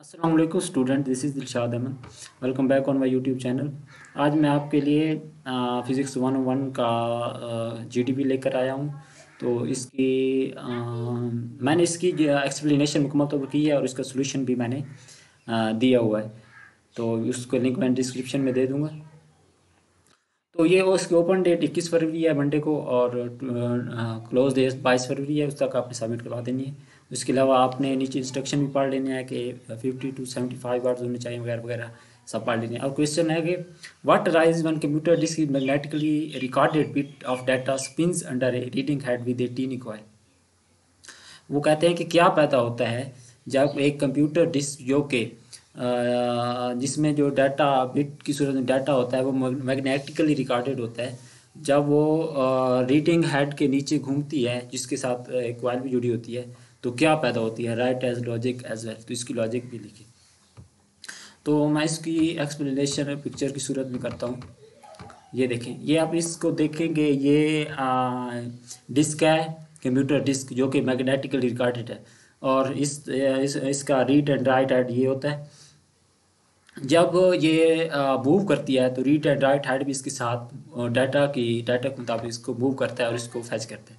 अस्सलाम वालेकुम student, this is Dilshad Ahmad. Welcome back on my YouTube channel. आज मैं आपके लिए फ़िज़िक्स 101 का जीडीपी लेकर आया हूँ। तो इसकी मैंने इसकी एक्सप्लेनेशन मुकम्मल तौर पर की है और इसका सोल्यूशन भी मैंने दिया हुआ है। तो उसको लिंक मैं डिस्क्रिप्शन में दे दूँगा। तो ये उसकी ओपन डेट 21 फरवरी है मंडे को, और क्लोज डेट 22 फरवरी है, उस तक आपने सबमिट करवा देनी है। उसके अलावा आपने नीचे इंस्ट्रक्शन भी पढ़ लेने हैं कि 50 to 75 वाट्स होने चाहिए वगैरह वगैरह, सब पढ़ लेने हैं। और क्वेश्चन है कि what rise one computer disk is magnetically recorded bit of data spins under a reading head with a tiny coil. वो कहते हैं कि क्या पैदा होता है जब एक कंप्यूटर डिस्क जो कि जिसमें जो डाटा बिट की सूरत में डाटा होता है वो मैग्नेटिकली रिकॉर्डेड होता है, जब वो रीडिंग हेड के नीचे घूमती है जिसके साथ एक कॉइल भी जुड़ी होती है, तो क्या पैदा होती है। Right as logic as well, तो इसकी लॉजिक भी लिखी। तो मैं इसकी एक्सप्लेनेशन पिक्चर की सूरत में करता हूँ। ये देखें, ये आप इसको देखेंगे, ये डिस्क है, कंप्यूटर डिस्क जो कि मैग्नेटिकली रिकॉर्डेड है। और इसका रीड एंड राइट हेड ये होता है। जब ये मूव करती है तो रीड एंड राइट हेड भी इसके साथ डाटा के मुताबिक इसको मूव करता है और इसको फैच करता है।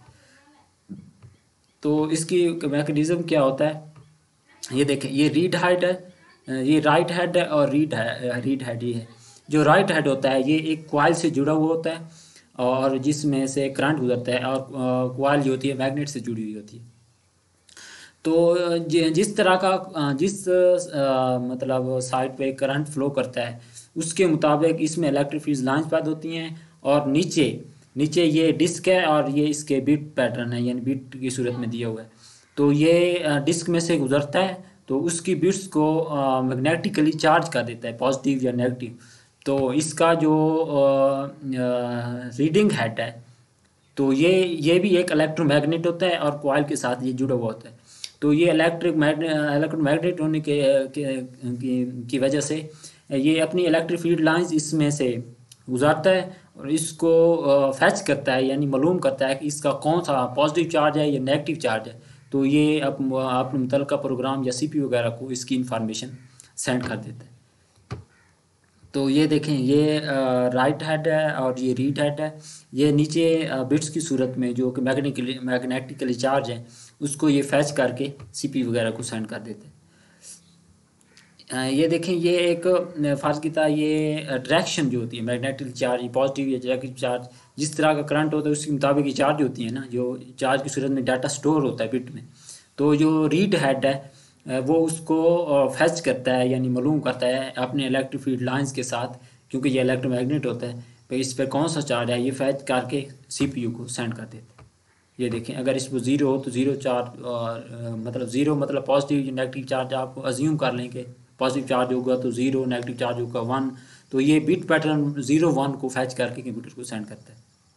तो इसकी मैकेनिज़्म क्या होता है, ये देखें, ये रीड हेड है, ये राइट हेड है, और रीड हेड ये है। जो राइट हेड होता है ये एक कॉइल से जुड़ा हुआ होता है और जिसमें से करंट गुजरता है, और कॉइल जो होती है मैग्नेट से जुड़ी हुई होती है। तो जिस तरह का मतलब साइड पे करंट फ्लो करता है उसके मुताबिक इसमें इलेक्ट्रिक फील्ड लाइंस पैदा होती हैं। और नीचे नीचे ये डिस्क है और ये इसके बिट पैटर्न है, यानी बिट की सूरत में दिया हुआ है। तो ये डिस्क में से गुजरता है तो उसकी बिट्स को मैग्नेटिकली चार्ज कर देता है, पॉजिटिव या नेगेटिव। तो इसका जो रीडिंग हेड है, तो ये भी एक इलेक्ट्रोमैग्नेट होता है और कॉइल के साथ ये जुड़ा हुआ होता है। तो ये इलेक्ट्रोमैग्नेट होने की वजह से ये अपनी इलेक्ट्रिक फील्ड लाइंस इसमें से गुजारता है और इसको फैच करता है, यानी मालूम करता है कि इसका कौन सा पॉजिटिव चार्ज है या नेगेटिव चार्ज है। तो ये अपने मुतल्लिका प्रोग्राम या सीपीयू वगैरह को इसकी इंफॉर्मेशन सेंड कर देता है। तो ये देखें, ये राइट हेड है और ये रीड हेड है। ये नीचे बिट्स की सूरत में जो कि मैग्नेटिकली चार्ज है उसको ये फैच करके सीपी वगैरह को सेंड कर देते हैं। ये देखें, ये एक फ़र्ज़ की था, ये डायरेक्शन जो होती है मैग्नेटिक चार्ज, पॉजिटिव या नेगेटिव चार्ज, जिस तरह का करंट होता है उसके मुताबिक ये चार्ज होती है ना, जो चार्ज की सूरत में डाटा स्टोर होता है बिट में। तो जो रीड हेड है वो उसको फैच करता है, यानी मालूम करता है अपने इलेक्ट्रिक फील्ड लाइंस के साथ, क्योंकि ये इलेक्ट्रोमैग्नेट होता है, तो इस पर कौन सा चार्ज है ये फैच करके सीपीयू को सेंड कर देते हैं। ये देखें, अगर इस पर ज़ीरो हो तो ज़ीरो चार्ज, और मतलब ज़ीरो मतलब पॉजिटिव नेगेटिव चार्ज आप अज्यूम कर लें कि पॉजिटिव चार्ज होगा तो ज़ीरो, नेगेटिव चार्ज होगा 1। तो ये बिट पैटर्न 0 1 को फैच करके कंप्यूटर को सेंड करता है।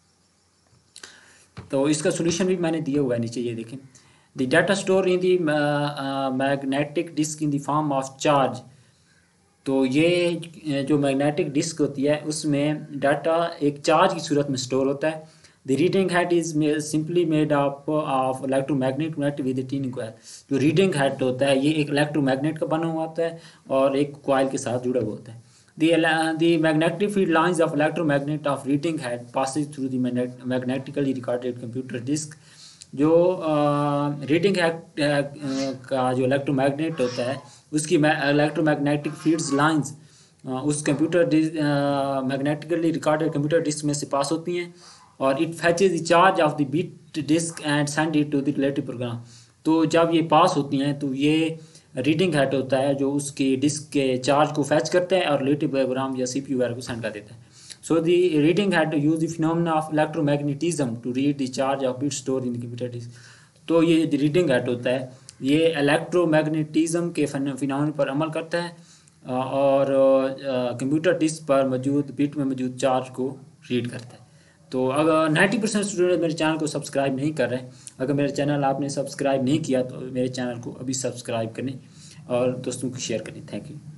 तो इसका सोल्यूशन भी मैंने दिया हुआ है नीचे, ये देखें। The data store in the magnetic disk in the form of charge. तो ये जो मैग्नेटिक डिस्क होती है उसमें डाटा एक चार्ज की सूरत में स्टोर होता है। The reading head is simply made up of electromagnet connect with tiny coil. जो रीडिंग हेड होता है ये एक इलेक्ट्रोमैग्नेट का बना हुआ होता है और एक कॉइल के साथ जुड़ा हुआ होता है। The magnetic field lines of electromagnet of reading head passes through the magnetically recorded computer disk। जो रीडिंग हेड का जो इलेक्ट्रोमैग्नेट होता है उसकी इलेक्ट्रोमैग्नेटिक फील्ड्स लाइंस उस computer magnetically recorded computer disk में से पास होती हैं और it fetches the charge of the bit disk and send it to the relative program. तो जब ये पास होती हैं तो ये रीडिंग हेड होता है जो उसके डिस्क के चार्ज को फैच करता है और रिलेटिव प्रोग्राम या सीपीयू वगैरह को सेंड कर देता है। So the reading had to use the phenomena of electromagnetism to read the charge of bit stored in the computer disk। तो ये रीडिंग हेड होता है ये इलेक्ट्रोमैग्नेटिज्म के फिनोमेना पर अमल करता है और कंप्यूटर डिस्क पर मौजूद बिट में मौजूद चार्ज को रीड करता है। तो अगर 90% स्टूडेंट मेरे चैनल को सब्सक्राइब नहीं कर रहे हैं, अगर मेरे चैनल आपने सब्सक्राइब नहीं किया तो मेरे चैनल को अभी सब्सक्राइब करें और दोस्तों को शेयर करें। Thank you.